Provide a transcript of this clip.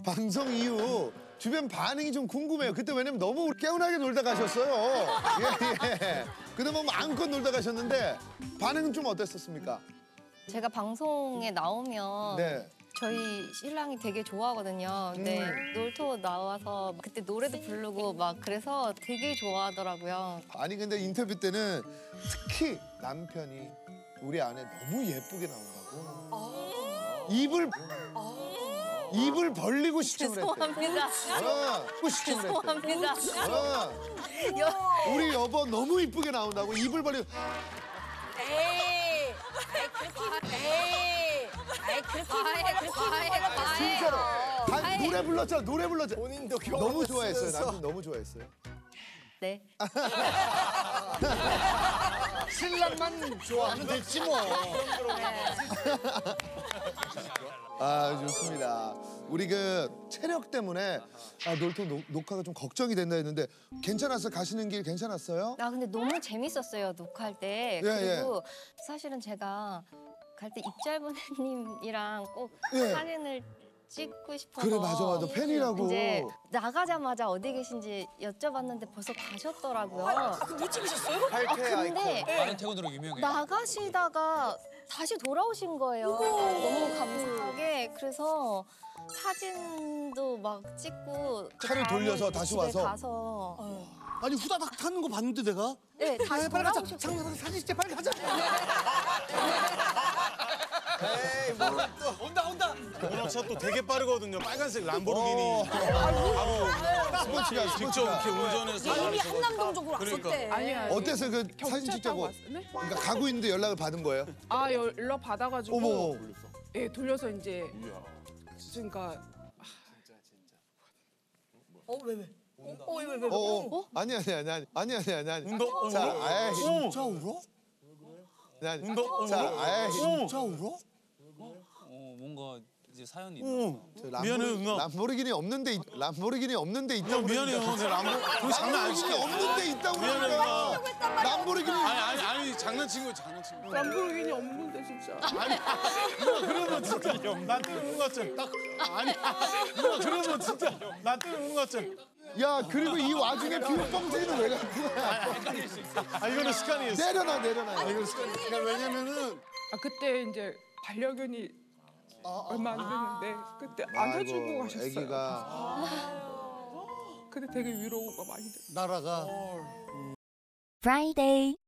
방송 이후 주변 반응이 좀 궁금해요. 그때 왜냐면 너무 개운하게 놀다 가셨어요. 예. 그동안 마음껏 놀다 가셨는데 반응은 좀 어땠었습니까? 제가 방송에 나오면 네. 저희 신랑이 되게 좋아하거든요. 근데 놀토 나와서 그때 노래도 부르고 막 그래서 되게 좋아하더라고요. 아니 근데 인터뷰 때는 특히 남편이 우리 아내 너무 예쁘게 나온다고 입을 벌리고 시청을 했대. 죄송합니다. 시청을 했대. 죄송합니다. 우리 여보 너무 이쁘게 나온다고 입을 벌리고. 에이, 그렇게 진짜로. 노래 불렀잖아. 노래 불렀잖아. 본인도 너무 좋아했어요. 남편 너무 좋아했어요. 네. 신랑만 좋아하면 됐지 뭐. 아 좋습니다. 우리 그 체력 때문에 놀토 녹화가 좀 걱정이 된다 했는데 괜찮았어요? 가시는 길 괜찮았어요? 아 근데 너무 재밌었어요 녹화할 때. 예, 그리고 사실은 제가 갈 때 입짧은님이랑 꼭 예. 사진을 찍고 싶어서. 그래 맞아 팬이라고. 이제 나가자마자 어디 계신지 여쭤봤는데 벌써 가셨더라고요. 못 찍으셨어요? 탈퇴 아이콘. 근데 많은 퇴근으로 유명해. 나가시다가 다시 돌아오신 거예요. 너무 감사하게. 그래서 사진도 막 찍고 그 차를 다음에 돌려서 다시 집에 와서? 가서 아니 후다닥 타는 거 봤는데 내가? 네 다시 빨리 가자. 돌아오셨고 장난 사진 찍자 빨리 가자. 에이 뭐 또. 온다. 문어차 또 되게 빠르거든요. 빨간색 람보르기니 바로 스포츠가 직접 이렇게 운전해서 이미 한남동 쪽으로 그러니까. 왔었대. 아니야. 어땠어요? 그 사진 찍자고. 네? 그러니까 가고 있는데 연락을 받은 거예요? 아 연락 받아가지고. 어머. 예 돌려서 이제. 그러니까 왜? 아니. 운동? 자, 아이. 진짜 울어? 운동? 자, 아이. 진짜 울어? 뭔가 이제 사연이 있나? 미안해요, 누나. 람보르기니 없는데 있다고. 미안해요. 내 람보 그거 장난 안 시켜. 없는데 있다고. 미안해, 누나. 람보르기니. 아니 장난친 거야. 람보르기니 없는데 진짜. 누나 그러면 진짜 나 때리는 거 같잖아. 누나 그러면 진짜 나 때리는 거 같잖아. 야 그리고 이 와중에 비눗방지는 왜 갖고 가? 이거는 습관이에요. 내려놔. 이거는 습관이에요. 그러니까 왜냐면은 아 그때 이제 반려견이 얼마 안 됐는데 그때 안아주고 가셨어요. 애기가. 근데 되게 위로가 많이 됐어요. 나라가. Friday